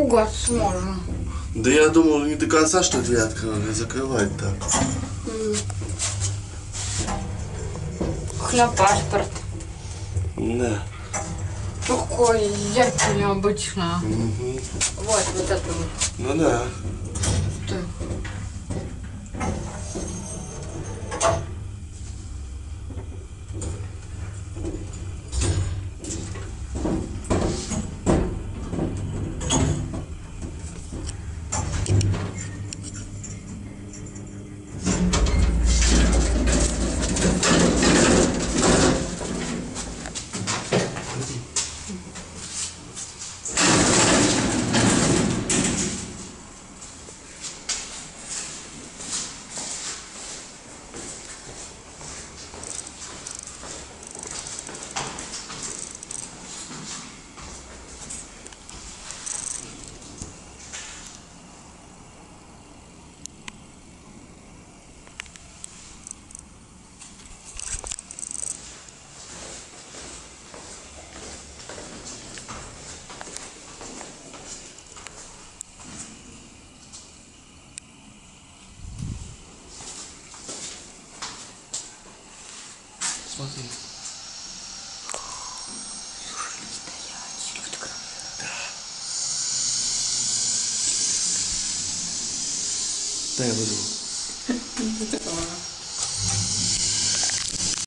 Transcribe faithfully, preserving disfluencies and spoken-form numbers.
испугаться можно. Да я думал не до конца, что дверь открывать, закрывать так. Mm. На паспорт. Да. Такое яркое необычное. Угу. Вот, вот это вот. Ну да. Так. Смотри. Да. Дай я вызову.